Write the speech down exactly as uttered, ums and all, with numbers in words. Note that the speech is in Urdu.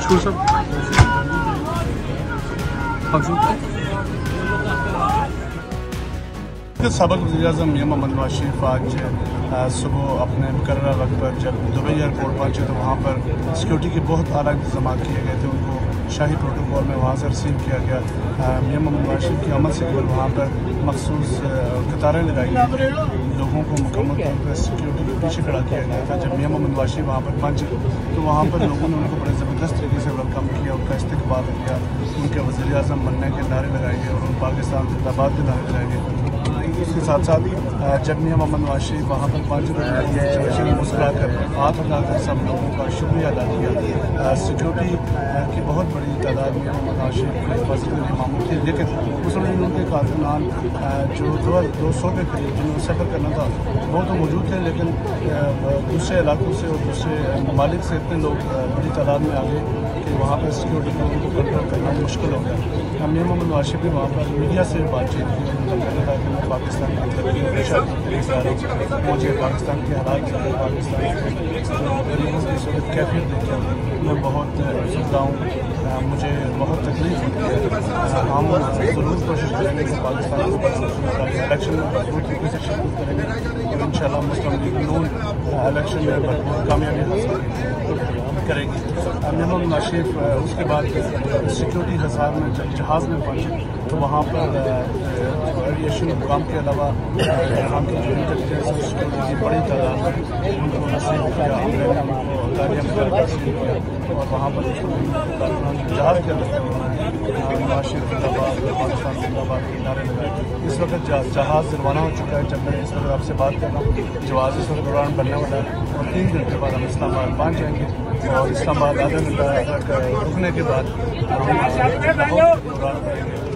مشکور صاحب سابق وزیر اعظم میاں محمد نواز شریف آج صبح اپنے مقررہ وقت پر جب دبئی ایئرپورٹ پہنچے تو وہاں پر سیکورٹی کے بہت اعلیٰ انتظامات کیے گئے تھے. ان کو شاہی پروٹوکول میں وہاں سے ریسیو کیا گیا. میاں محمد نواز شریف کی عمل سے قبل وہاں پر مخصوص قطاریں لگائی گئی, لوگوں کو مکمل طور پر سیکورٹی کے پیچھے کھڑا کیا گیا تھا. جب میاں محمد نواز شریف وہاں پر پہنچے تو وہاں پر لوگوں نے ان کو بڑے زبردست طریقے سے ویلکم کیا, ان کا استقبال کیا, ان کے وزیر اعظم بننے کے نعرے لگائے گئے اور پاکستان زندہ باد کے نعرے لگائے گئے. اس کے ساتھ ساتھ جب میاں محمد نواز شریف وہاں پر پہنچے تو مسکرا کر ہاتھ اٹھا کر سب لوگوں کا شکریہ ادا کیا. سیکورٹی کی بہت بڑی تعداد میں محمد نواز شریف کی حفاظت میں معمول تھی, لیکن اس میں ان کے کارکنان جو دو دو سو کے قریب جنہوں نے سفر کرنا تھا وہ تو موجود تھے, لیکن دوسرے علاقوں سے اور دوسرے ممالک سے اتنے لوگ بڑی تعداد میں آ گئے کہ وہاں پر سیکورٹی کو کنٹرول کرنا مشکل ہو گیا. میاں محمد نواز شریف بھی وہاں پر میڈیا سے بات چیت کی اور ان کا کہنا تھا کہ میں پاکستان کی ترقی اور اشاعت مجھے پاکستان کے حالات پاکستان کے غریبوں کی صورت کیفیت دیکھ کر میں بہت سنتا ہوں, مجھے بہت تکلیف ہوتی ہے. ہم ضرور کوشش کریں گے کہ پاکستان کو الیکشن میں بھرپور طریقے سے شرکت کریں گے اور ان شاء اللہ مسلم لیگ نون الیکشن میں بھرپور کامیابی حاصل کرے گی. میاں محمد نواز شریف اس کے بعد سیکورٹی حصار میں جب جہاز میں پہنچے تو وہاں پر ایویشن حکام کے علاوہ یہاں کی جو انٹیلیجنس سیکورٹی کی بڑی تعداد میں ان کو رسیو کیا, ہم نے ان کو گاڑیاں میں رسیو کیا اور وہاں پر جہاز کے اندر نواز شریف زندہ باد پاکستان زندہ باد کے نعرے لگائے. اس وقت جہاز روانہ ہو چکا ہے. جب میں اس وقت آپ سے بات کر رہا ہوں جہاز اس وقت اڑان بننے والا ہے اور تین گھنٹے بعد ہم اسلام آباد پہنچ جائیں گے اور اسلام آباد آدھا گھنٹہ رکنے کے بعد ہم اڑان کریں گے.